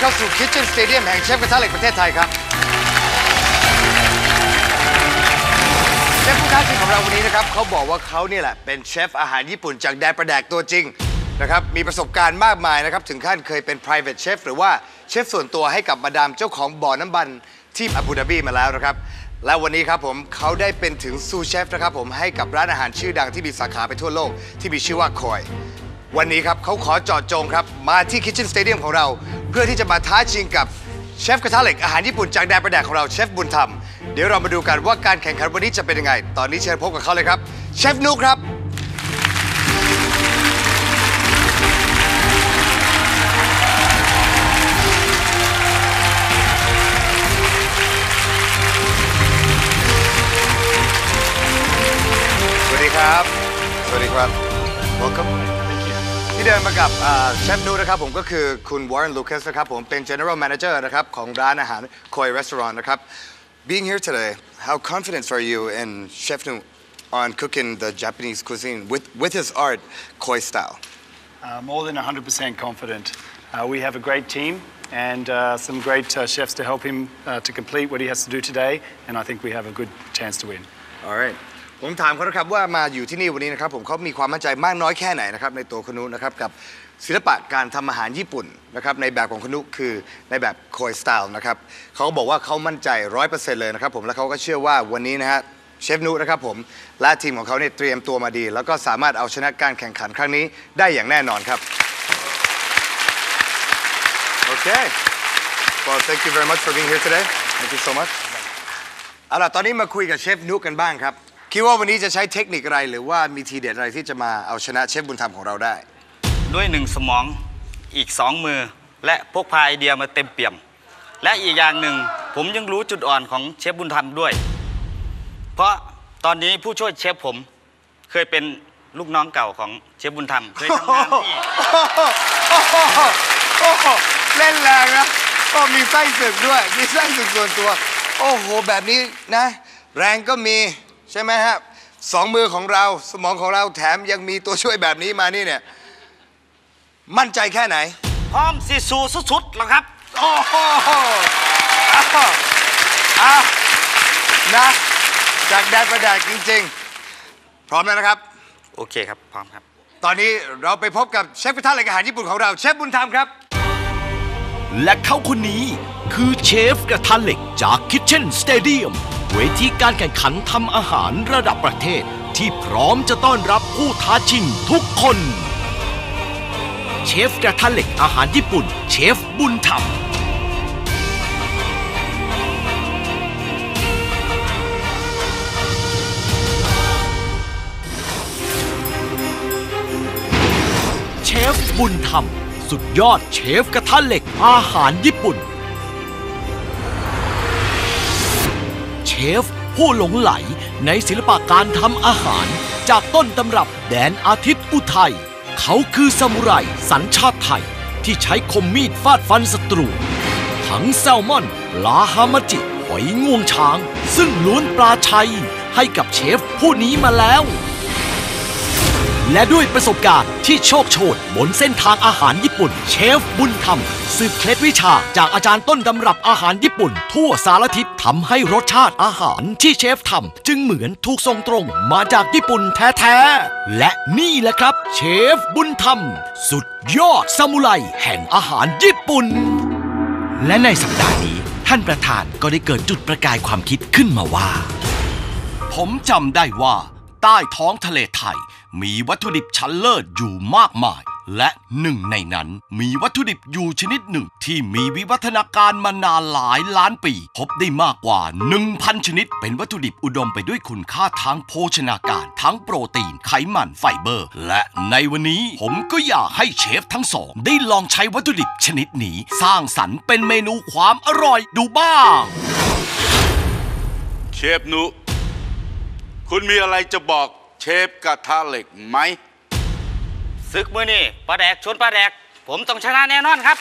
เข้าสู่ Kitchen Stadium แห่งเชฟกระทะเหล็กประเทศไทยครับเชฟผู้ท้าชิงของเราวันนี้นะครับเขาบอกว่าเขาเนี่ยแหละเป็นเชฟอาหารญี่ปุ่นจากแดนประแดกตัวจริงนะครับมีประสบการณ์มากมายนะครับถึงขั้นเคยเป็น private chef หรือว่าเชฟส่วนตัวให้กับมาดามเจ้าของบ่อน้ำบันที่อาบูดาบีมาแล้วนะครับและวันนี้ครับผมเขาได้เป็นถึงซูเชฟนะครับผมให้กับร้านอาหารชื่อดังที่มีสาขาไปทั่วโลกที่มีชื่อว่าคอยวันนี้ครับเขาขอเจาะจงครับมาที่ Kitchen Stadium ของเราเพื่อที่จะมาท้าชิงกับเชฟกระทะเหล็กอาหารญี่ปุ่นจากแดนประแดกของเราเชฟบุญธรรมเดี๋ยวเรามาดูกันว่าการแข่งขันวันนี้จะเป็นยังไงตอนนี้เชิญพบกับเขาเลยครับเชฟนุครับสวัสดีครับสวัสดีครับ welcome ที่เดินมากับเชฟนุนะครับผมก็คือคุณ Warren Lucas นะครับผมเป็น General Manager นะครับของร้านอาหาร Koi Restaurant นะครับ Being here today how confident are you in Chef Nu on cooking the Japanese cuisine with his art Koi style more than 100% confident we have a great team and some great chefs to help him to complete what he has to do today and I think we have a good chance to win all rightผมถามเขานะครับว่ามาอยู่ที่นี่วันนี้นะครับผมเขามีความมั่นใจมากน้อยแค่ไหนนะครับในตัวคุณนุนะครับกับศิลปะการทำอาหารญี่ปุ่นนะครับในแบบของคุณนุคือในแบบโคยสไตล์นะครับเขาบอกว่าเขามั่นใจ 100% เลยนะครับผมและเขาก็เชื่อว่าวันนี้นะฮะเชฟนุนะครับผมและทีมของเขาเนี่ยเตรียมตัวมาดีแล้วก็สามารถเอาชนะการแข่งขันครั้งนี้ได้อย่างแน่นอนครับโอเค well thank you very much for being here today thank you so much เอาล่ะตอนนี้มาคุยกับเชฟนุกันบ้างครับคิดว่าวันนี้จะใช้เทคนิคอะไรหรือว่ามีทีเด็ดอะไรที่จะมาเอาชนะเชฟบุญธรรมของเราได้ด้วย1 สมองอีก2 มือและพกพาไอเดียมาเต็มเปี่ยมและอีกอย่างหนึ่งผมยังรู้จุดอ่อนของเชฟบุญธรรมด้วยเพราะตอนนี้ผู้ช่วยเชฟผมเคยเป็นลูกน้องเก่าของเชฟบุญธรรมเคยทำงานที่เล่นแรงนะก็มีไส้ศึกด้วยมีไส้ศึกส่วนตัวโอ้โหแบบนี้นะแรงก็มีใช่ไหมครับ2 มือของเราสมองของเราแถมยังมีตัวช่วยแบบนี้มานี่เนี่ยมั่นใจแค่ไหนพร้อมสิสู้สุดๆหรอครับโอ้โหนะจากแดนประแดกจริงๆพร้อมแล้วนะครับโอเคครับพร้อมครับตอนนี้เราไปพบกับเชฟกระทะเหล็กอาหารญี่ปุ่นของเราเชฟบุญธรรมครับและเขาคนนี้คือเชฟกระทะเหล็กจาก Kitchen Stadium เวทีการแข่งขันทำอาหารระดับประเทศที่พร้อมจะต้อนรับผู้ท้าชิงทุกคนเชฟกระทะเหล็กอาหารญี่ปุ่นเชฟบุญธรรมเชฟบุญธรรมสุดยอดเชฟกระทะเหล็กอาหารญี่ปุ่นเชฟผู้หลงไหลในศิลปะการทำอาหารจากต้นตำรับแดนอาทิตย์อุทัยเขาคือซามูไรสัญชาติไทยที่ใช้คมมีดฟาดฟันศัตรูทั้งแซลมอนปลาฮามาจิหอยงวงช้างซึ่งล้วนปลาชัยให้กับเชฟผู้นี้มาแล้วและด้วยประสบการณ์ที่โชคโชนบนเส้นทางอาหารญี่ปุ่นเชฟบุญธรรมสืบเคล็ดวิชาจากอาจารย์ต้นตำรับอาหารญี่ปุ่นทั่วสารทิศทำให้รสชาติอาหารที่เชฟทำจึงเหมือนถูกส่งตรงมาจากญี่ปุ่นแท้ๆและนี่แหละครับเชฟบุญธรรมสุดยอดซามูไรแห่งอาหารญี่ปุ่นและในสัปดาห์นี้ท่านประธานก็ได้เกิดจุดประกายความคิดขึ้นมาว่าผมจำได้ว่าใต้ท้องทะเลไทยมีวัตถุดิบชั้นเลิศอยู่มากมายและหนึ่งในนั้นมีวัตถุดิบอยู่ชนิดหนึ่งที่มีวิวัฒนาการมานานหลายล้านปีพบได้มากกว่า 1,000 ชนิดเป็นวัตถุดิบอุดมไปด้วยคุณค่าทางโภชนาการทั้งโปรตีนไขมันไฟเบอร์และในวันนี้ผมก็อยากให้เชฟทั้งสองได้ลองใช้วัตถุดิบชนิดนี้สร้างสรรค์เป็นเมนูความอร่อยดูบ้างเชฟนุคุณมีอะไรจะบอกเชฟกระทะเหล็กไหมศึกมือนี่ปลาแดกชนปลาแดกผมต้องชนะแน่นอนครับ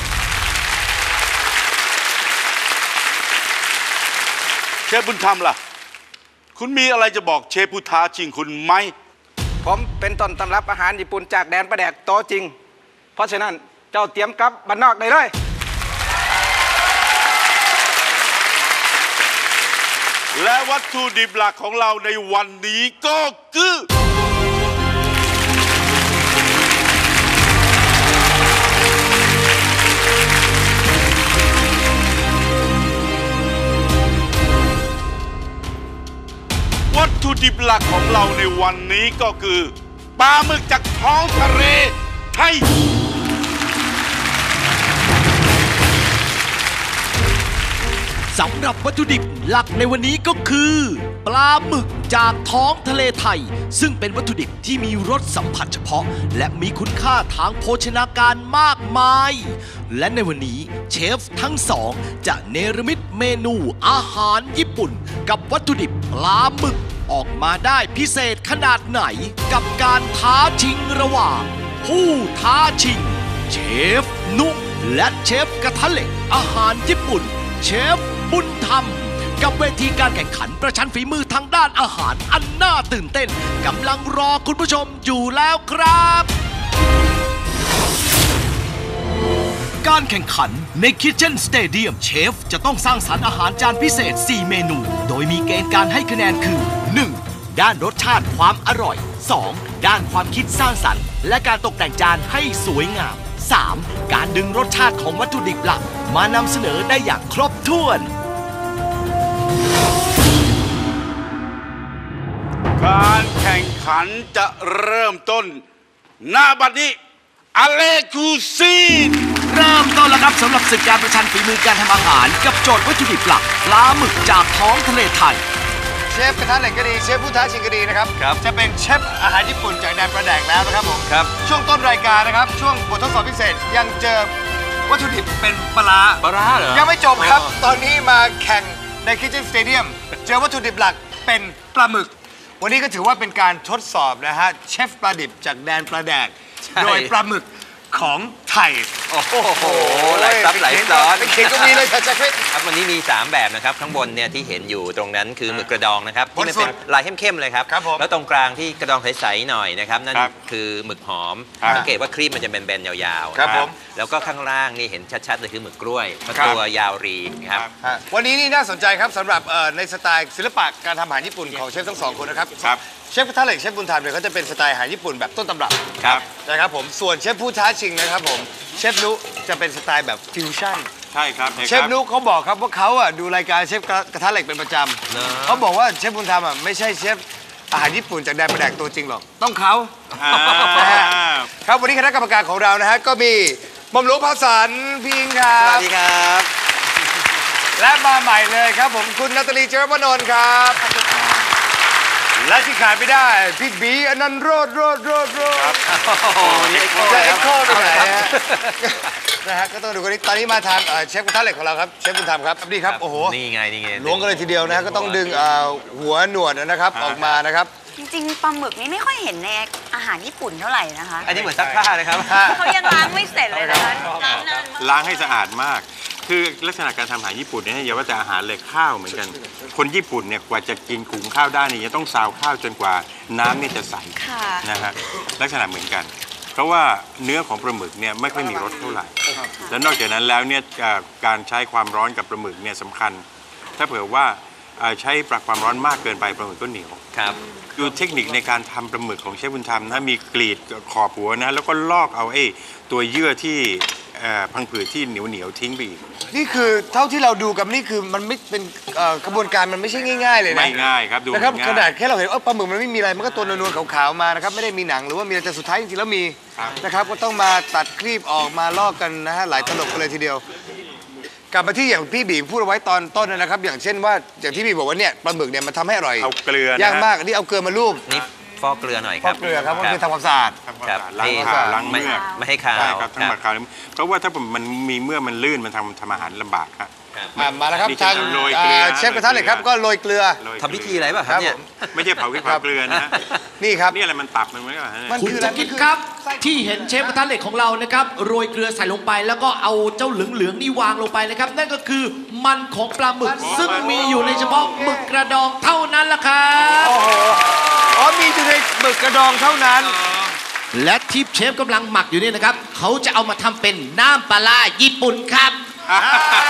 เชฟบุญธรรมล่ะคุณมีอะไรจะบอกเชฟผู้ท้าชิงคุณไหมผมเป็นต้นตำรับอาหารญี่ปุ่นจากแดนประแดกโตจริงเพราะฉะนั้นเจ้าเตรียมกลับบ้านนอกได้เลยและวัตถุดิบหลักของเราในวันนี้ก็คือวัตถุดิบหลักของเราในวันนี้ก็คือปลาหมึกจากท้องทะเลไทยสำหรับวัตถุดิบหลักในวันนี้ก็คือปลาหมึกจากท้องทะเลไทยซึ่งเป็นวัตถุดิบที่มีรสสัมผัสเฉพาะและมีคุณค่าทางโภชนาการมากมายและในวันนี้เชฟทั้งสองจะเนรมิตเมนูอาหารญี่ปุ่นกับวัตถุดิบปลาหมึกออกมาได้พิเศษขนาดไหนกับการท้าชิงระหว่างผู้ท้าชิงเชฟนุและเชฟกระทะเหล็กอาหารญี่ปุ่นเชฟบุญธรรมกับเวทีการแข่งขันประชันฝีมือทางด้านอาหารอันน่าตื่นเต้นกำลังรอคุณผู้ชมอยู่แล้วครับการแข่งขันใน Kitchen Stadium เชฟจะต้องสร้างสรรค์อาหารจานพิเศษ 4 เมนูโดยมีเกณฑ์การให้คะแนนคือ 1. ด้านรสชาติความอร่อย 2. ด้านความคิดสร้างสรรค์และการตกแต่งจานให้สวยงาม 3. การดึงรสชาติของวัตถุดิบหลักมานำเสนอได้อย่างครบถ้วนการแข่งขันจะเริ่มต้นหน้าบัดนี้อเลคูซีนเริ่มต้นแล้วครับสำหรับศึกการประชันฝีมือการทำอาหารกับโจทย์วัตถุดิบหลักปลาหมึกจากท้องทะเลไทยเชฟกระทะเหล็กก็ดีเชฟผู้ท้าชิงก็ดีนะครับจะเป็นเชฟอาหารญี่ปุ่นจากแดนประแดกแล้วนะครับผมช่วงต้นรายการนะครับช่วงบททดสอบพิเศษยังเจอวัตถุดิบเป็นปลาเหรอยังไม่จบครับตอนนี้มาแข่งใน Kitchen Stadium เจอวัตถุดิบหลักเป็นปลาหมึกวันนี้ก็ถือว่าเป็นการทดสอบนะฮะเชฟปลาดิบจากแดนประแดกโดยปลาหมึกของไทยโอ้โหหลายซับหลายซ้อนเขียนก็มีเลยค่ะจักรครับวันนี้มี3แบบนะครับข้างบนเนี่ยที่เห็นอยู่ตรงนั้นคือหมึกกระดองนะครับที่มันเป็นลายเข้มๆเลยครับแล้วตรงกลางที่กระดองใสๆหน่อยนะครับนั่นคือหมึกหอมสังเกตว่าครีมมันจะแบนๆยาวๆครับแล้วก็ข้างล่างนี่เห็นชัดๆเลยคือหมึกกล้วยตัวยาวรีครับวันนี้นี่น่าสนใจครับสำหรับในสไตล์ศิลปะการทำอาหารญี่ปุ่นของเชฟทั้งสองคนนะครับเชฟกระทะเหล็กเชฟบุญธรรมเนี่ยเขาจะเป็นสไตล์อาหารญี่ปุ่นแบบต้นตำรับนะครับผมส่วนเชฟผู้ท้าชิงนะครับผมเชฟนุจะเป็นสไตล์แบบฟิวชั่นใช่ครับเชฟนุเขาบอกครับว่าเขาดูรายการเชฟกระทะเหล็กเป็นประจำเขาบอกว่าเชฟบุญธรรมไม่ใช่เชฟอาหารญี่ปุ่นจากแดนประแดกตัวจริงหรอกต้องเขาครับวันนี้คณะกรรมการของเรานะฮะก็มีหม่อมหลวงภาสันพี่อิงครับสวัสดีครับและมาใหม่เลยครับผมคุณณัฐลีเจริญวนนท์ครับและที่ขาดไม่ได้พี่บีอนันต์โรดจะเอ็กโคไปไหนนะฮะก็ต้องดูกันตอนนี้มาทางเชฟกระทะเหล็กของเราครับเชฟบุญธรรมครับนี่ครับโอ้โหนี่ไงล้วงกันเลยทีเดียวนะฮะก็ต้องดึงหัวหนวดนะครับออกมานะครับจริงๆปลาหมึกนี่ไม่ค่อยเห็นในอาหารญี่ปุ่นเท่าไหร่นะคะอันนี้เหมือนซักผ้าเลยครับเขายังล้างไม่เสร็จเลยนะคะล้างให้สะอาดมากคือลักษณะการทำอาหารญี่ปุ่นเนี่ยอย่าว่าแต่อาหารเลยข้าวเหมือนกันคนญี่ปุ่นเนี่ยกว่าจะกินขุงข้าวได้เนี่ยจะต้องซาวข้าวจนกว่าน้ำเนี่ยจะใสนะฮะลักษณะเหมือนกันเพราะว่าเนื้อของปลาหมึกเนี่ยไม่ค่อยมีรสเท่าไหร่และนอกจากนั้นแล้วเนี่ยการใช้ความร้อนกับปลาหมึกเนี่ยสำคัญถ้าเผื่อว่าใช้ปรับความร้อนมากเกินไปปลาหมึกก็เหนียวครับดูเทคนิคในการทำปลาหมึกของเชฟบุญธรรมนะมีกรีดขอบหัวนะแล้วก็ลอกเอาตัวเยื่อที่พังผืดที่เหนียวทิ้งไปอีกนี่คือเท่าที่เราดูกับนี่คือมันไม่เป็นกระบวนการมันไม่ใช่ง่ายๆเลยนะไม่ง่ายครับดูนะครับขนาดแค่เราเห็นปลาหมึกมันไม่มีอะไรมันก็ตัวนวลๆขาวๆมานะครับไม่ได้มีหนังหรือว่ามีอะไรแต่สุดท้ายจริงๆแล้วมีนะครับก็ต้องมาตัดครีบออกมาลอกกันนะฮะหลายตลบกันเลยทีเดียวกลับมาที่อย่างพี่บีพูดเอาไว้ตอนต้นนะครับอย่างเช่นว่าอย่างที่พี่บอกว่าเนี่ยปลาหมึกเนี่ยมันทำให้อร่อยเอาเกลือยากมากนี่เอาเกลือมาลูบนี่ฟอกเกลือหน่อยครับฟอกเกลือครับก็คือทำความสะอาดล้างเมือกไม่ให้คาวใช่ครับทั้งหมดคาวเพราะว่าถ้ามันมีเมื่อมันลื่นมันทำอาหารลำบากครับมาแล้วครับทางเชฟกระทะเหล็กครับก็โรยเกลือทำพิธีอะไรป่ะครับเนี่ยไม่ใช่เผาพริกเผาเกลือนะนี่ครับนี่อะไรมันตับมันไม่ใช่คุณจะคิดครับที่เห็นเชฟกระทะเหล็กของเรานะครับโรยเกลือใส่ลงไปแล้วก็เอาเจ้าเหลืองๆนี่วางลงไปนะครับนั่นก็คือมันของปลาหมึกซึ่งมีอยู่ในเฉพาะหมึกกระดองเท่านั้นล่ะครับมีอยู่ในหมึกกระดองเท่านั้นและที่เชฟกำลังหมักอยู่นี่นะครับเขาจะเอามาทำเป็นน้ำปลาญี่ปุ่นครับ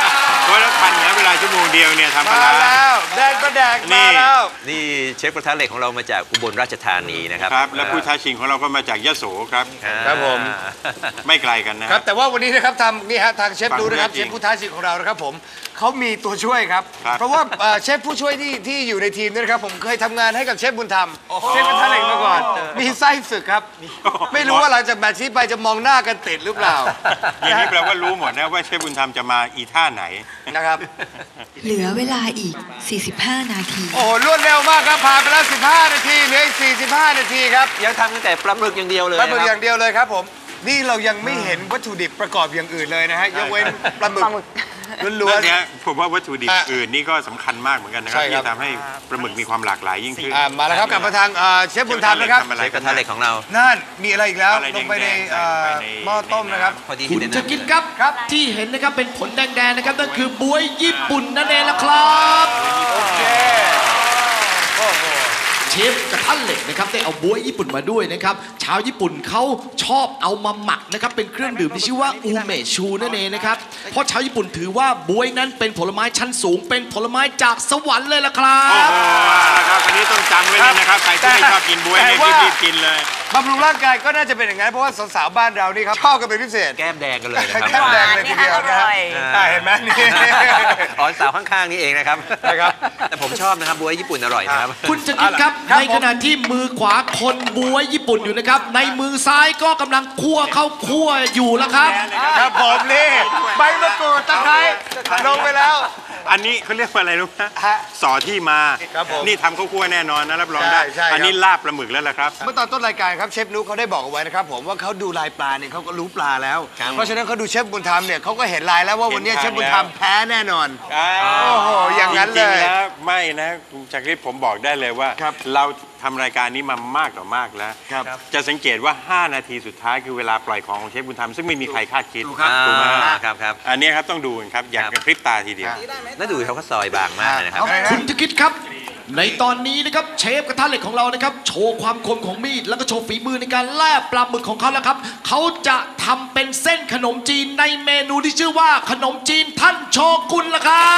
ราะแล้วทันนะเวลาชั่วโมงเดียวเนี่ยทำปลามาร้าแล้วแดนประแดกมาแล้วนี่เชฟกระทะเหล็กของเรามาจากอุบลราชธานีนะครับครับและผู้ท้าชิงของเราก็มาจากยโสครับครับผมไม่ไกลกันนะครับแต่ว่าวันนี้นะครับนี่ฮะทางเชฟดูนะครับฟังเรื่องจริงเชฟผู้ท้าชิงของเรานะครับผมเขามีตัวช่วยครับครับเพราะว่าเชฟผู้ช่วยที่อยู่ในทีมเนี่ยนะครับผมเคยทำงานให้กับเชฟบุญธรรมเชฟกระทะเหล็กมาก่อน มีไส้ศึกครับ ไม่รู้ว่าหลังจากแมตช์นี้ไปจะมองหน้ากันติดหรือเปล่าอย่างนี้แปลว่ารู้หมดนะว่าเชฟบุญธรรมจะมาอีท่าไหนนะครับเหลือเวลาอีก 45 นาทีโอ้โหรวดเร็วมากครับผ่านไปแล้ว15 นาทีเหลืออีก45 นาทีครับยังทำตั้งแต่ปลาหมึกอย่างเดียวเลยปลาหมึกคอรับย่างเดียวเลยครับผมนี่เรายังไม่เห็นวัตถุดิบประกอบอย่างอื่นเลยนะฮะยกเว้นปลาหมึกล้วนเนี้ยผมว่าวัตถุดิบอื่นนี่ก็สำคัญมากเหมือนกันนะครับใช่ครับที่จะทำให้ปลาหมึกมีความหลากหลายยิ่งขึ้นๆมาแล้วครับกลับมาทางเชฟบุญธรรมนะครับทำอะไรเชฟกระทะเหล็กของเรานั่นมีอะไรอีกแล้วอะไรลงไปในแดงๆใส่ลงไปในหม้อต้มนะครับพอดีคุณเห็นจะนะกินครับที่เห็นนะครับเป็นผลแดงๆนะครับนั่นคือบวยญี่ปุ่นนั่นเองละครับโอเคโอ้โหเชฟกระทะเหล็กนะครับได้เอาบวยญี่ปุ่นมาด้วยนะครับชาวญี่ปุ่นเขาชอบเอามาหมักนะครับเป็นเครื่องดื่มที่ชื่อว่าอูเมชูนั่นเองนะครับเพราะชาวญี่ปุ่นถือว่าบวยนั้นเป็นผลไม้ชั้นสูง เป็นผลไม้จากสวรรค์เลยล่ะครัโอ้บโหนะครับอันนี้ต้องจำไว้เลยนะครับใครที่ไม่ชอบกินบ๊วยเนี่ยรีบๆกินเลยบำรุงร่างกายก็น่าจะเป็นอย่างนั้นเพราะว่าสาวๆบ้านเรานี่ครับชอบกันเป็นพิเศษแก้มแดงกันเลยนะครับแก้มแดงเลยทีเดียวนะฮะอร่อยเห็นไหมนี่อ๋อสาวข้างๆนี่เองนะครับนะครับแต่ผมชอบนะครับบ๊วยญี่ปุ่นอร่อยนะครับคุณจะกินครับครับในขณะที่มือขวาคนบวยญี่ปุ่นอยู่นะครับในมือซ้ายก็กำลังคั่วข้าวคั่วอยู่แล้วครับครับผมนี่ใบมะกรูดตะไคร้ลงไปแล้วอันนี้เขาเรียกว่าอะไรรู้ไหมฮะสอที่มาครับผมนี่ทำข้าวคั่วแน่นอนนะรับรองได้ใช่ครับอันนี้ลาบปลาหมึกแล้วล่ะครับเมื่อตอนต้นรายการครับเชฟนุ๊กเขาได้บอกเอาไว้นะครับผมว่าเขาดูลายปลาเนี่ยเขาก็รู้ปลาแล้ว เพราะฉะนั้นเขาดูเชฟบุญธรรมเนี่ยเขาก็เห็นลายแล้วว่าวันนี้เห็นเชทางฟบุญธรรมแพ้แน่นอน โอ้โหอย่างนั้นเลยจริงๆแล้วไม่นะคุณจักริดผมบอกได้เลยว่าครับเราทำรายการนี้มามากต่อมากแล้วครับจะสังเกตว่า 5 นาทีสุดท้ายคือเวลาปล่อยของเชฟบุญธรรมซึ่งไม่มีใครคาดคิดถูกครับถูกไหมครับครับอันนี้ครับต้องดูกันครับ อย่างกระพริบตาทีเดียวแล้วดูเขาก็ซอยบางมากเลยนะครับคุณจะคิดครับ ในตอนนี้นะครับเชฟกระทะเหล็กของเรานะครับโชว์ความคมของมีดแล้วก็โชว์ฝีมือในการแล่ปลาหมึกของเขาแล้วครับเขาจะทำเป็นเส้นขนมจีนในเมนูที่ชื่อว่าขนมจีนท่านโชกุนละครับ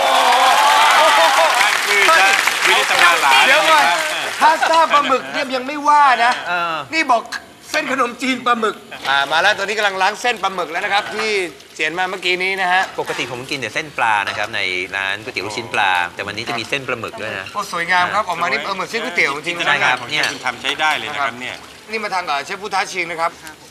คือจะวินิจฉัยหลายเดี๋ยวก่อนนะครับพาสต้าปลาหมึกเนี่ยยังไม่ว่านะนี่บอกเส้นขนมจีนปลาหมึกมาแล้วตอนนี้กำลังล้างเส้นปลาหมึกแล้วนะครับที่เสียนมาเมื่อกี้นี้นะฮะปกติผมกินแต่เส้นปลานะครับในร้านก๋วยเตี๋ยวลูกชิ้นปลา แต่วันนี้จะมีเส้นปลาหมึกด้วยนะโอ้สวยงามครับออกมานี่เหมือนเส้นก๋วยเตี๋ยวจริงๆใช่นะครับของเชฟบุญธรรมใช้ได้เลยนะครับเนี่ยนี่มาทางเชฟผู้ท้าชิงนะครับ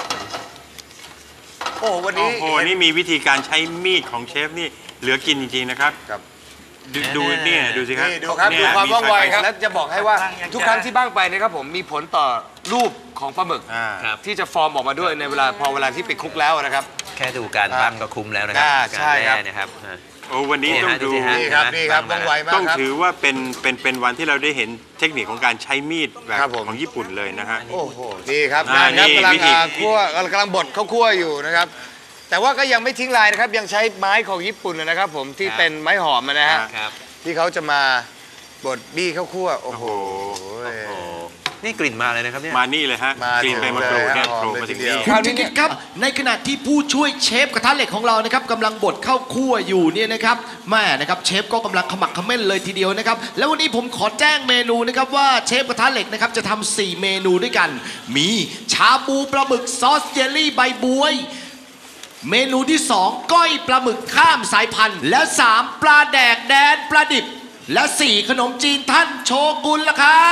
โอ้วันโอ้นี้โหนี่มีวิธีการใช้มีดของเชฟนี่เหลือกินจริงๆนะครับครับดูเนี่ยดูสิครับนี่ดูครับเนี่ดูยความว่องไวครับมีแล้วจะบอกให้ว่าทุกครั้งที่บ้างไปนะครับผมมีผลต่อรูปของปลาหมึกครับที่จะฟอร์มออกมาด้วยในเวลาที่ไปคลุกแล้วนะครับแค่ดูการบ้างก็คุ้มแล้วนะครับใช่ครับการแล่นะครับโอ้วันนี้เนี่ยต้องฮะดูดูสิฮะนี่ครับนี่ครับว่องไวมากต้องครับถือว่าเป็นวันที่เราได้เห็นเทคนิคของการใช้มีดแบบครับผมของญี่ปุ่นเลยนะฮะโอ้โหนี่ครับอ่านั่นครับนี่กำลังวิธีคั่วกำลังบดข้าวคั่วอยู่นะครับ แต่ว่าก็ยังไม่ทิ้งลายนะครับยังใช้ไม้ของญี่ปุ่นนะครับ ผมที่เป็นไม้หอมนะฮะครับที่เขาจะมาบดบี้ข้าวคั่วโอ้โหโอ้นี่กลิ่นมาเลยนะครับเนี่ยมานี่เลยฮะมากลิ่นใบมะกรูดเนี่ยหอมโผล่เลยมาถึงทีเดียวนี่คุณจะคิดครับในขณะที่ผู้ช่วยเชฟกระทะเหล็กของเรานะครับกำลังบดข้าวคั่วอยู่เนี่ยนะครับแม่นะครับเชฟก็กำลังขมักเขม้นเลยทีเดียวนะครับแล้ววันนี้ผมขอแจ้งเมนูนะครับว่าเชฟกระทะเหล็กนะครับจะทำ4 เมนูด้วยกัน มีชาบูปลาหมึกซอสเจลลี่ใบบวย เมนูที่ 2 ก้อยปลาหมึกข้ามสายพันธุ์และ 3 ปลาแดกแดนปลาดิบและ 4 ขนมจีนท่านโชกุนละครับ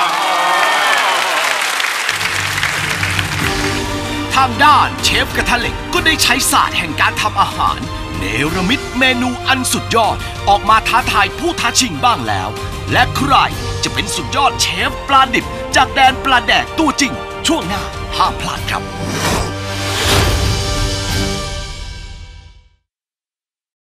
ทางด้านเชฟกระทะเหล็กก็ได้ใช้ศาสตร์แห่งการทำอาหารเนรมิตเมนูอันสุดยอดออกมาท้าทายผู้ท้าชิงบ้างแล้ว และใครจะเป็นสุดยอดเชฟปลาดิบจากแดนปลาแดกตัวจริงช่วงหน้าห้ามพลาดครับ